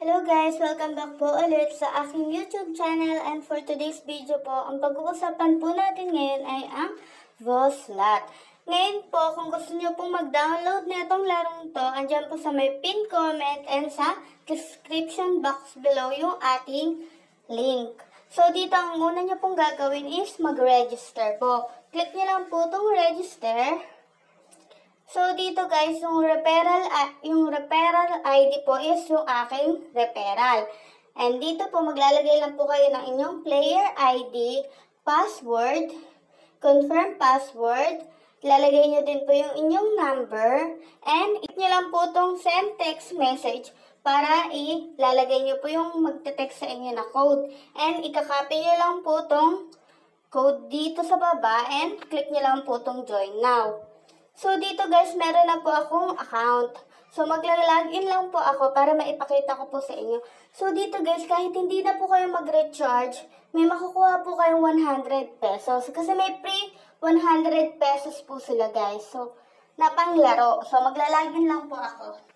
Hello guys! Welcome back po ulit sa aking YouTube channel, and for today's video po, ang pag-uusapan po natin ngayon ay ang Voslot. Ngayon po, kung gusto nyo pong mag-download na itong larong to, andyan po sa may pin comment and sa description box below yung ating link. So dito, ang una nyo pong gagawin is mag-register po. Click nyo lang po itong register. So, dito guys, yung referral ID po is yung aking referral. And dito po, maglalagay lang po kayo ng inyong player ID, password, confirm password, ilalagay nyo din po yung inyong number, and hit nyo lang po itong send text message para ilalagay nyo po yung magte-text sa inyo na code. And ikakopy nyo lang po itong code dito sa baba, and click nyo lang po itong join now. So, dito guys, meron na po akong account. So, magla-login lang po ako para maipakita ko po sa inyo. So, dito guys, kahit hindi na po kayo mag-recharge, may makukuha po kayong 100 pesos. Kasi may free 100 pesos po sila guys. So, napanglaro. So, magla-login lang po ako.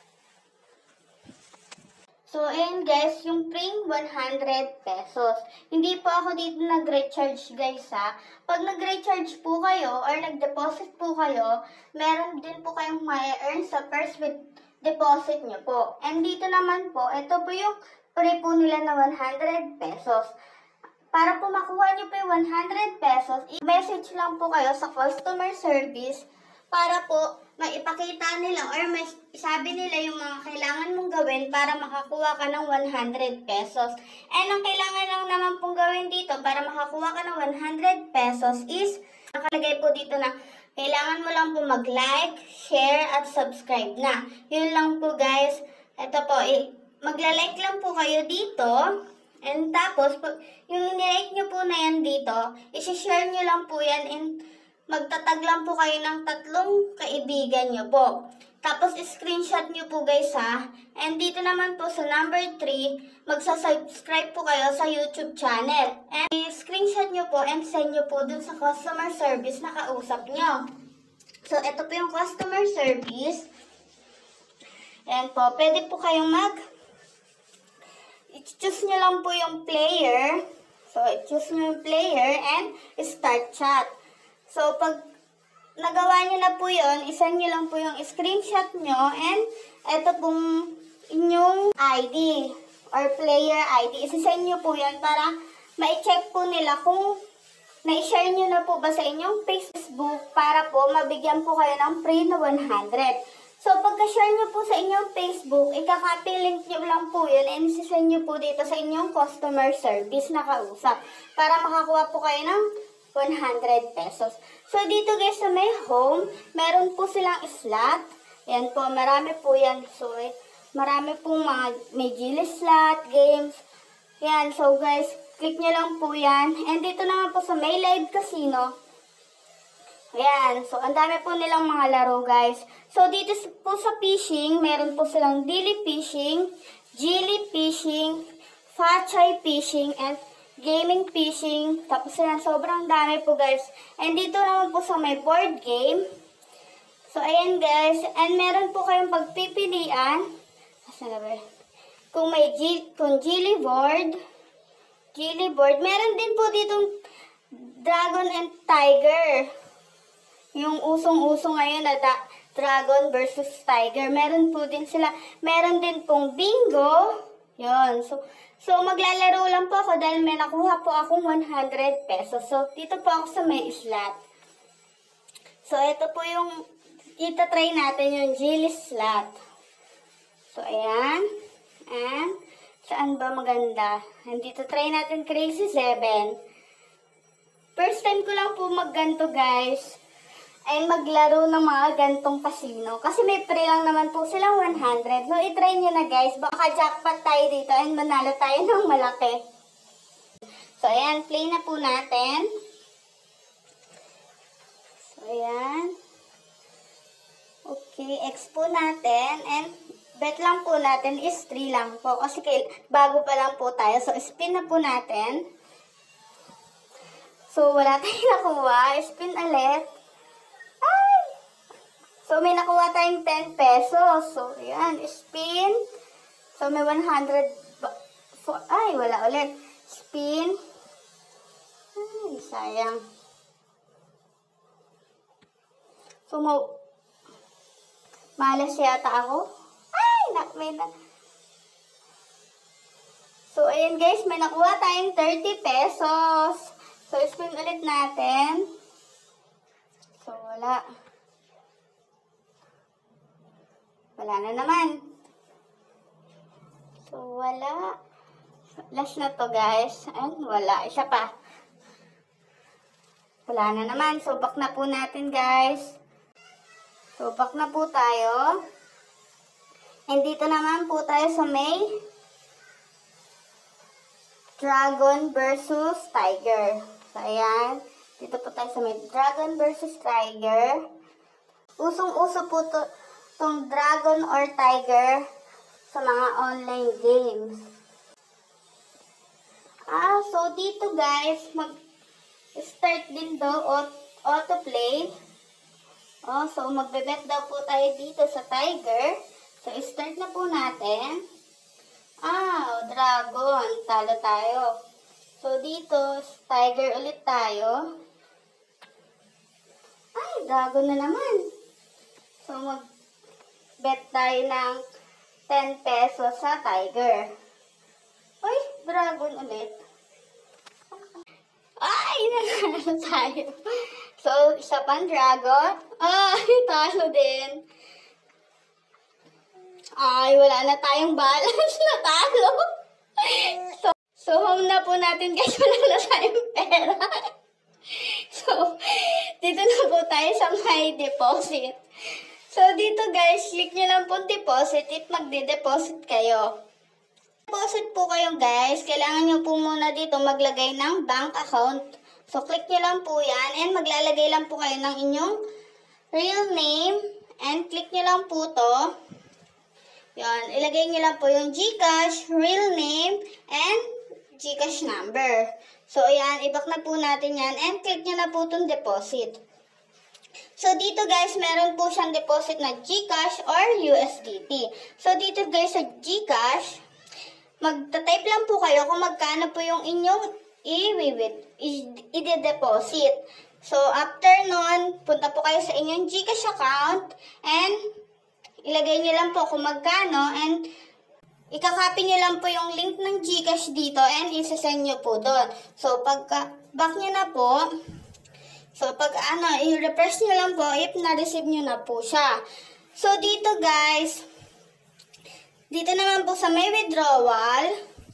So, ayan guys, yung free 100 pesos. Hindi po ako dito nag-recharge guys ha. Pag nag-recharge po kayo or nag-deposit po kayo, meron din po kayong may-earn sa first with deposit nyo po. And dito naman po, ito po yung free po nila na 100 pesos. Para po makuha nyo po yung 100 pesos, i-message lang po kayo sa customer service para po maipakita nila or may sabi nila yung mga kailangan mong gawin para makakuha ka ng 100 pesos. And ang kailangan lang naman pong gawin dito para makakuha ka ng 100 pesos is nakalagay po dito na kailangan mo lang po mag-like, share, at subscribe na. Yun lang po guys. Ito po, magla-like lang po kayo dito. And tapos, yung nilike nyo po na yan dito, isi-share nyo lang po yan and magtatag lang po kayo ng 3 kaibigan nyo po. Tapos, screenshot nyo po guys ha. And dito naman po sa number 3, magsasubscribe po kayo sa YouTube channel. And screenshot nyo po and send nyo po dun sa customer service na kausap nyo. So, ito po yung customer service. And po, pwede po kayong i-choose nyo lang po yung player. So, i-choose nyo yung player and start chat. So, pag nagawa nyo na po yun, isend nyo lang po yung screenshot nyo and ito pong inyong ID or player ID. Isisend nyo po yan para ma-check po nila kung na-share nyo na po ba sa inyong Facebook para po mabigyan po kayo ng free na 100. So, pagka-share nyo po sa inyong Facebook, ikaka-copy link nyo lang po yun and isisend nyo po dito sa inyong customer service na kausap para makakuha po kayo ng 100 pesos. So, dito guys sa may home, meron po silang slot. Yan po, marami po yan. So, marami pong mga may Gili slot, games. Yan, so guys, click nyo lang po yan. And dito naman po sa may live casino. Ayan, so ang dami po nilang mga laro guys. So, dito po sa fishing, meron po silang Dili Fishing, Gili Fishing, Fachay Fishing, and Gaming Fishing. Tapos yan, sobrang dami po guys. And dito naman po sa may board game. So, ayan guys. And meron po kayong pagpipilian. Asan na ba? Kung Gili board. Meron din po ditong Dragon and Tiger. Yung usong-usong ngayon na Dragon versus Tiger. Meron po din sila. Meron din pong bingo. Yun. So, maglalaro lang po ako dahil may nakuha po akong 100 pesos. So, dito po ako sa may slot. So, ito po yung itatry natin yung Gili slot. So, ayan. And, saan ba maganda? And dito try natin Crazy 7. First time ko lang po magganto guys. Ay maglaro ng mga gantong casino. Kasi may free lang naman po silang 100. So, itry nyo na guys. Baka jackpot tayo dito and manalo tayo ng malaki. So, ayan. Play na po natin. So, ayan. Okay. X po natin. And bet lang po natin is 3 lang po. Kasi bago pa lang po tayo. So, spin na po natin. So, wala tayong nakuha. Spin ulit. So, may nakuha tayong 10 pesos. So, ayan, spin. So, may 100, ay, wala ulit. Spin. Ay, sayang. So, malas yata ako. Ay, may na. So, ayan guys, may nakuha tayong 30 pesos. So, spin ulit natin. So, wala. Wala na naman. So, wala. Last na to guys. Ayan, wala. Isa pa. Wala na naman. So, back na po natin guys. So, back na po tayo. And dito naman po tayo sa may Dragon versus Tiger. So, ayan. Dito po tayo sa may Dragon versus Tiger. Usong-uso po tong Dragon or Tiger sa mga online games. So dito guys, mag-start din daw autoplay. So magbe-bet daw po tayo dito sa Tiger. So start na po natin. Dragon, talo tayo. So dito, Tiger ulit tayo. Ay, Dragon na naman. So mag-bet tayo ng 10 pesos sa Tiger. Ay, Dragon ulit. Ay, nanalo tayo. So, isa pang Dragon. Ay, talo din. Ay, wala na tayong balance. Natalo. So, home na po natin guys. Wala na tayong pera. So, dito na po tayo sa my deposit. So, dito guys, click nyo lang po deposit if magde-deposit kayo. Deposit po kayo guys, kailangan nyo po muna dito maglagay ng bank account. So, click nyo lang po yan and maglalagay lang po kayo ng inyong real name and click nyo lang po to. Yan, ilagay nyo lang po yung GCash, real name, and GCash number. So, ayan, i-back na po natin yan and click nyo na po itong deposit. So, dito guys, meron po siyang deposit na GCash or USDT. So, dito guys sa GCash, magta-type lang po kayo kung magkano po yung inyong i-deposit. So, after nun, punta po kayo sa inyong GCash account and ilagay nyo lang po kung magkano and ikakopy nyo lang po yung link ng GCash dito and isasend nyo po doon. So, pagka-back nyo na po, so, pag i-refresh nyo lang po if na-receive nyo na po siya. So, dito guys, dito naman po sa may withdrawal.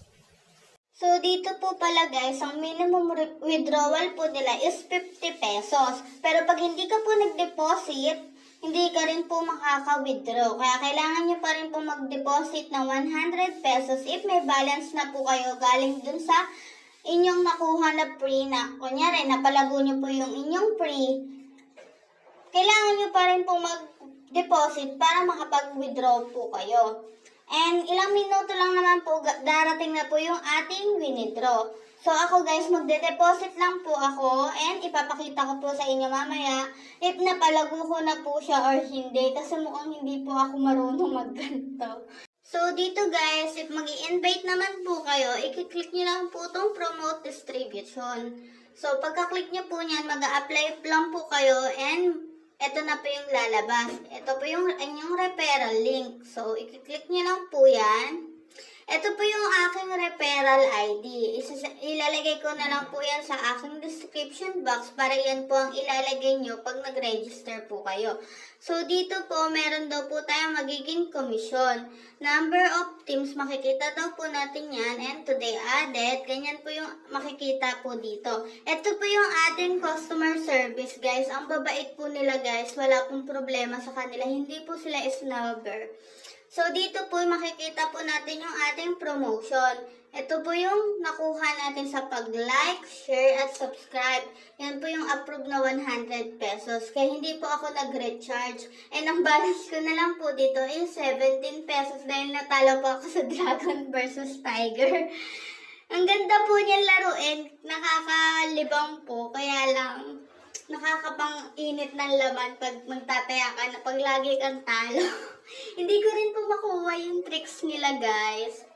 So, dito po pala guys, ang minimum withdrawal po nila is 50 pesos. Pero pag hindi ka po nag-deposit, hindi ka rin po makaka-withdraw. Kaya kailangan nyo pa rin po mag-deposit ng 100 pesos if may balance na po kayo galing dun sa inyong nakuha na free na, kunyari, napalago nyo po yung inyong free, kailangan nyo pa rin po mag-deposit para makapag-withdraw po kayo. And ilang minuto lang naman po, darating na po yung ating withdraw. So ako guys, magde-deposit lang po ako and ipapakita ko po sa inyo mamaya if napalago ko na po siya or hindi kasi mukhang hindi po ako marunong magganto. So dito guys, if mag-i-invite naman po kayo, i-click nyo lang po itong promote distribution. So pagka-click nyo po nyan, mag-a-apply lang po kayo and ito na po yung lalabas. Ito po yung inyong referral link. So, i-click nyo lang po yan. Ito po yung aking referral ID. Ilalagay ko na lang po yan sa aking description box para yan po ang ilalagay nyo pag nag-register po kayo. So, dito po, meron daw po tayong magiging commission. Number of teams, makikita daw po natin yan. And today added, ganyan po yung makikita po dito. Ito po yung ating customer service, guys. Ang babait po nila, guys. Wala pong problema sa kanila. Hindi po sila snobber. So, dito po makikita po natin yung ating promotion. Ito po yung nakuha natin sa pag-like, share, at subscribe. Yan po yung approved na 100 pesos. Kaya hindi po ako nag-recharge. And ang balance ko na lang po dito is 17 pesos dahil natalo po ako sa Dragon versus Tiger. Ang ganda po niyang laruin. Nakakalibang po. Kaya lang, nakakapang init ng laman pag magtataya ka na pag lagi kang talo. Hindi ko rin po makuha yung statistics nila, guys.